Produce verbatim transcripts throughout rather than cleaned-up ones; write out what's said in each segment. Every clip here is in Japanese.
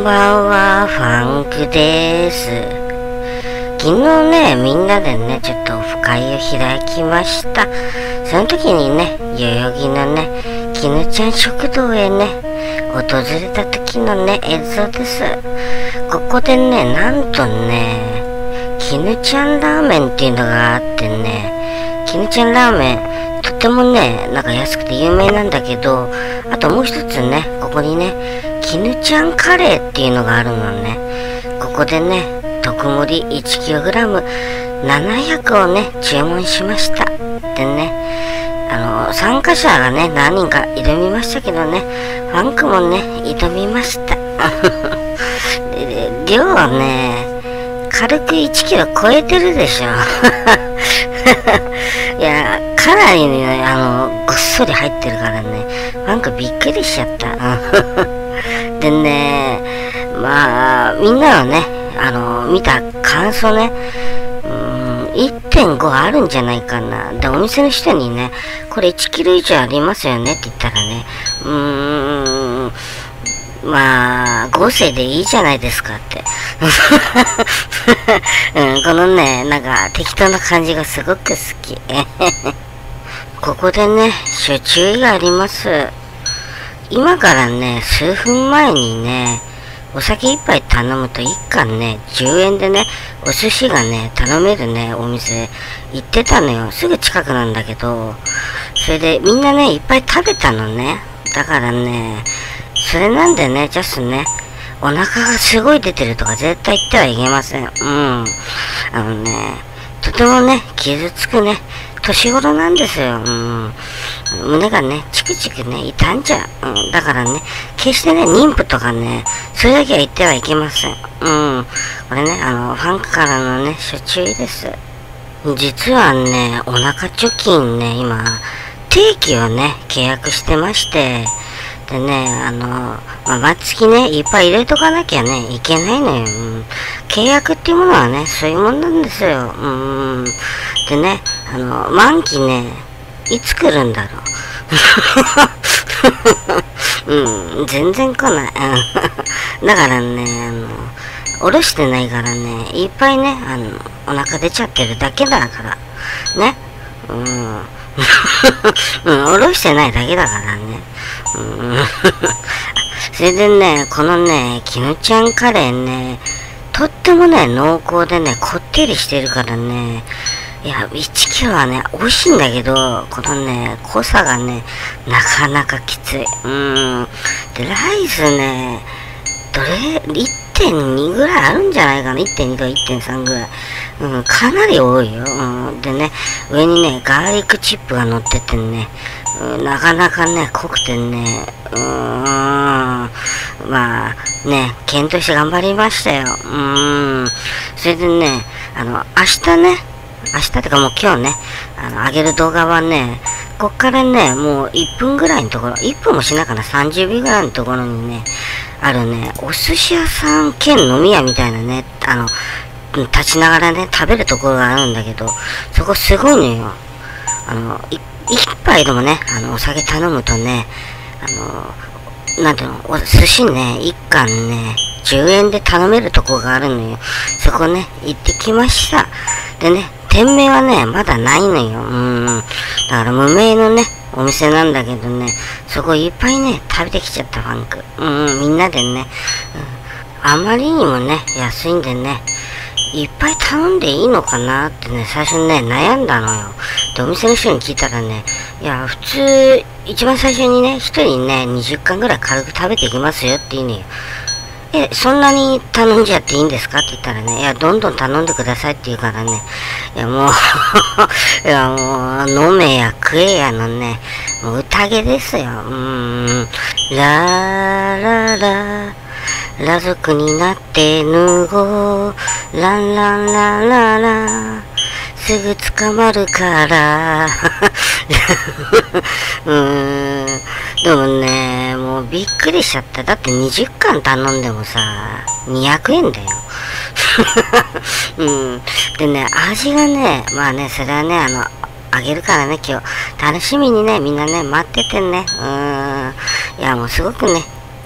ばんは、ファンクです。昨日ね、みんなでね、ちょっとオフ会を開きました。その時にね、代々木のね、きぬちゃん食堂へね、訪れた時のね、映像です。ここでね、なんとね、きぬちゃんラーメンっていうのがあってね、きぬちゃんラーメン、とってもね、なんか安くて有名なんだけど、あともう一つね、ここにね、きぬちゃんカレーっていうのがあるのね。ここでね、特盛り いちキログラムななひゃく をね、注文しました。でね、あの、参加者がね、何人か挑みましたけどね、ファンクもね、挑みました。でで量はね、軽くいちキロ超えてるでしょ。いや、かなりね、あの、ごっそり入ってるからね、ファンクびっくりしちゃった。でね、まあ、みんなのね、あの、見た感想ね、うーん、いってんご あるんじゃないかな。で、お店の人にね、これいちキロ以上ありますよねって言ったらね、うーん、まあ、合成でいいじゃないですかって。うん、このね、なんか適当な感じがすごく好き。ここでね、諸注意があります。今からね、数分前にね、お酒一杯頼むといっ貫ね、じゅうえんでね、お寿司がね、頼めるね、お店行ってたのよ。すぐ近くなんだけど、それでみんなね、いっぱい食べたのね。だからね、それなんでね、ジャスね、お腹がすごい出てるとか絶対言ってはいけません。うん。あのね、とてもね、傷つくね、年頃なんですよ。うん。胸がね、チクチクね、痛んじゃう。うん。だからね、決してね、妊婦とかね、それだけは言ってはいけません。うん。これね、あの、ファンクからのね、諸注意です。実はね、お腹貯金ね、今、定期をね、契約してまして、でね、あの、まあ、毎月ね、いっぱい入れとかなきゃね、いけないのよ。うん、契約っていうものはね、そういうもんなんですよ。うん。でね、あの、満期ね、いつ来るんだろう。うん、全然来ない。だからね、あの、おろしてないからね、いっぱいね、あの、お腹出ちゃってるだけだから。ね。うん。うん、おろしてないだけだからね。うん、それでね、このね、きぬちゃんカレーね、とってもね、濃厚でね、こってりしてるからね、いや、いちキロはね、美味しいんだけど、このね、濃さがね、なかなかきつい。うん。で、ライスね、どれ、いってんに ぐらいあるんじゃないかな。いってんに とか いってんさん ぐらい。うん、かなり多いよ。うん。でね、上にね、ガーリックチップが乗っててね、うん、なかなかね、濃くてね、うーん、まあ、ね、検討して頑張りましたよ。うーん。それでね、あの、明日ね、明日ってかもう今日ね、あの、上げる動画はね、こっからね、もういっぷんぐらいのところ、いっぷんもしないかな、さんじゅうびょうぐらいのところにね、あるね、お寿司屋さん兼飲み屋みたいなね、あの、立ちながらね、食べるところがあるんだけど、そこすごいのよ。あの、い一杯でもね、あの、お酒頼むとね、あの、なんていうの、お寿司ね、一貫ね、じゅうえんで頼めるとこがあるのよ。そこね、行ってきました。でね、店名はね、まだないのよ。うん。だから無名のね、お店なんだけどね、そこいっぱいね、食べてきちゃったファンク。うん、みんなでね、うん、あまりにもね、安いんでね、いっぱい頼んでいいのかなってね、最初にね、悩んだのよ。で、お店の人に聞いたらね、いや、普通、一番最初にね、一人ね、にじゅっ貫ぐらい軽く食べていきますよって言うのよ。え、そんなに頼んじゃっていいんですかって言ったらね、いや、どんどん頼んでくださいって言うからね、いや、もう、いや、もう、飲めや食えやのね、もう宴ですよ。うーん、ラーララ、裸族になって脱ごう、ランランランララ、すぐ捕まるから。うーん。でもね、もうびっくりしちゃった。だってにじゅっ貫頼んでもさ、にひゃくえんだよ。うん。でね、味がね、まあね、それはね、あの、あげるからね、今日。楽しみにね、みんなね、待っててね。うーん。いや、もうすごくね、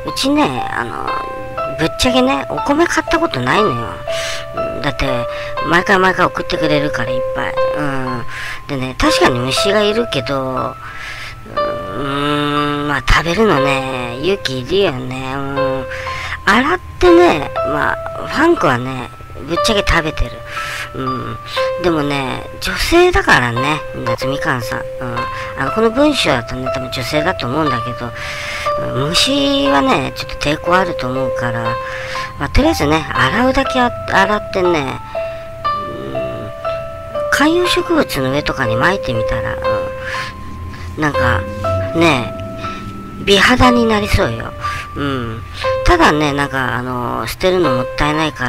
うちね、あの、ぶっちゃけね、お米買ったことないのよ。だって、毎回毎回送ってくれるからいっぱい。うん。でね、確かに虫がいるけど、うーん、まあ食べるのね、勇気いるよね。うん。洗ってね、まあ、ファンクはね、ぶっちゃけ食べてる。うん。でもね、女性だからね、夏みかんさん。うん。あの、この文章だとね、多分女性だと思うんだけど、うん、虫はね、ちょっと抵抗あると思うから、まあ、とりあえずね、洗うだけ洗ってね、うん、観葉植物の上とかに巻いてみたら、うん、なんか、ね、美肌になりそうよ。うん。ただね、なんか、あの、捨てるのもったいないから、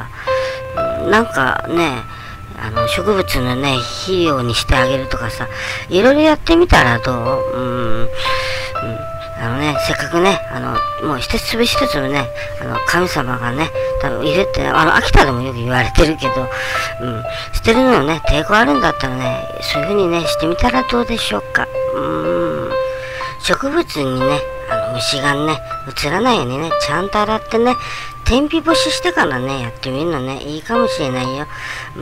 なんかね、あの、植物のね、肥料にしてあげるとかさ、いろいろやってみたらどう？うん。うん。あのね、せっかくね、あの、もう一粒一粒ね、あの、神様がね、多分入れて、あの、秋田でもよく言われてるけど、うん。捨てるのね、抵抗あるんだったらね、そういう風にね、してみたらどうでしょうか。うーん。植物にね、あの、虫がね、映らないようにね、ちゃんと洗ってね、天日干ししてからね、やってみるのね、いいかもしれないよ。うん。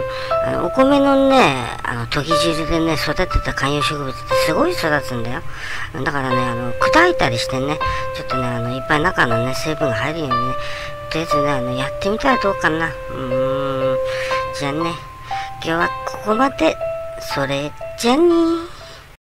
あの、お米のね、あの、研ぎ汁でね、育てた観葉植物ってすごい育つんだよ。だからね、あの、砕いたりしてね、ちょっとね、あの、いっぱい中のね、水分が入るようにね、とりあえずね、あの、やってみたらどうかな。うーん。じゃあね、今日はここまで。それじゃあねー。